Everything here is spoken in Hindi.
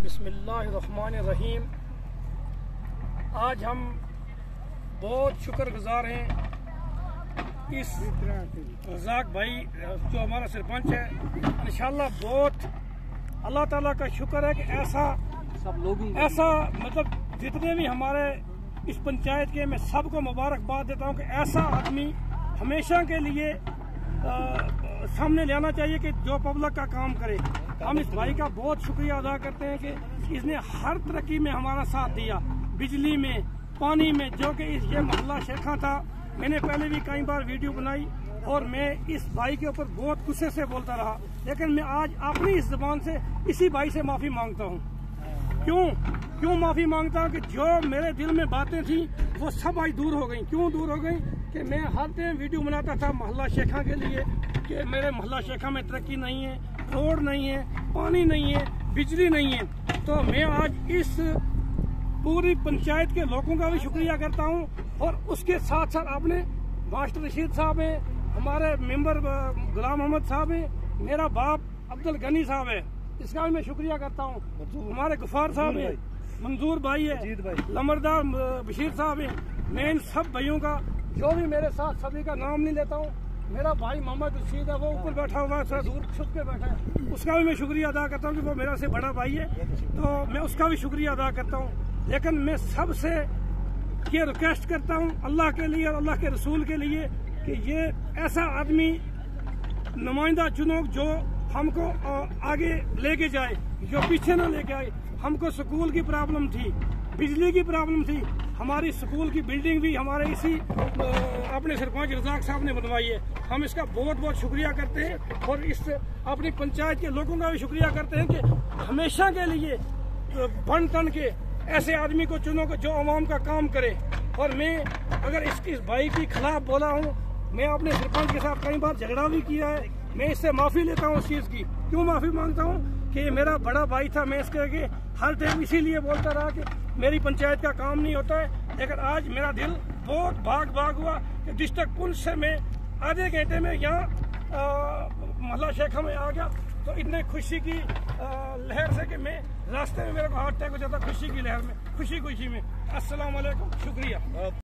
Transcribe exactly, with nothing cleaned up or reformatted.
बिस्मिल्लाहिर्रहमानिर्रहीम। आज हम बहुत शुक्रगुजार हैं इस रज़ाक भाई जो हमारा सरपंच है। इंशाल्लाह बहुत अल्लाह ताला का शुक्र है कि ऐसा सब लोगों ऐसा मतलब जितने भी हमारे इस पंचायत के, मैं सबको मुबारकबाद देता हूं कि ऐसा आदमी हमेशा के लिए आ, सामने लाना चाहिए कि जो पब्लिक का काम करे। हम इस भाई का बहुत शुक्रिया अदा करते हैं कि इसने हर तरक्की में हमारा साथ दिया, बिजली में, पानी में, जो कि इस ये मोहल्ला शेखा था। मैंने पहले भी कई बार वीडियो बनाई और मैं इस भाई के ऊपर बहुत गुस्से से बोलता रहा, लेकिन मैं आज अपनी इस जबान से इसी भाई से माफी मांगता हूँ। क्यों क्यों माफी मांगता हूँ कि जो मेरे दिल में बातें थी वो सब आज दूर हो गई। क्यों दूर हो गई कि मैं हर टाइम वीडियो बनाता था मोहल्ला शेखा के लिए कि मेरे मोहल्ला शेखा में तरक्की नहीं है, रोड नहीं है, पानी नहीं है, बिजली नहीं है। तो मैं आज इस पूरी पंचायत के लोगों का भी शुक्रिया करता हूं और उसके साथ साथ आपने मास्टर रशीद साहब है, हमारे मेंबर गुलाम मोहम्मद साहब है, मेरा बाप अब्दुल गनी साहब है, इसका भी मैं शुक्रिया करता हूं। हमारे गफार साहब है, मंजूर भाई है, लमरदार बशीर साहब है। मैं इन सब भाइयों का, जो भी मेरे साथ, सभी का नाम नहीं लेता हूँ। मेरा भाई मोहम्मद रशीद है, वो ऊपर बैठा हुआ है, थोड़ा दूर छुप के बैठा है, उसका भी मैं शुक्रिया अदा करता हूँ कि वो मेरा से बड़ा भाई है, तो मैं उसका भी शुक्रिया अदा करता हूँ। लेकिन मैं सबसे ये रिक्वेस्ट करता हूँ अल्लाह के लिए और अल्लाह के रसूल के लिए कि ये ऐसा आदमी नुमाइंदा चुनो जो हमको आगे लेके जाए, जो पीछे ना लेके आए। हमको स्कूल की प्रॉब्लम थी, बिजली की प्रॉब्लम थी, हमारी स्कूल की बिल्डिंग भी हमारे इसी अपने सरपंच रज़ाक साहब ने बनवाई है। हम इसका बहुत बहुत शुक्रिया करते हैं और इस अपनी पंचायत के लोगों का भी शुक्रिया करते हैं कि हमेशा के लिए बन तन के ऐसे आदमी को चुनो जो आवाम का काम करे। और मैं अगर इस, इस भाई के खिलाफ बोला हूँ, मैं अपने सरपंच के साथ कई बार झगड़ा भी किया है, मैं इससे माफी लेता हूँ उस चीज की। क्यों माफी मांगता हूँ कि ये मेरा बड़ा भाई था, मैं इसके आगे हर टाइम इसीलिए बोलता रहा कि मेरी पंचायत का काम नहीं होता है। लेकिन आज मेरा दिल बहुत भाग भाग हुआ कि डिस्ट्रिक्ट पुलिस से मैं आधे घंटे में यहाँ मोहल्ला शेखा में आ गया, तो इतने खुशी की आ, लहर से कि मैं रास्ते में मेरे को हार्ट अटैक हो जाता, खुशी की लहर में, खुशी खुशी में। अस्सलाम वालेकुम, शुक्रिया।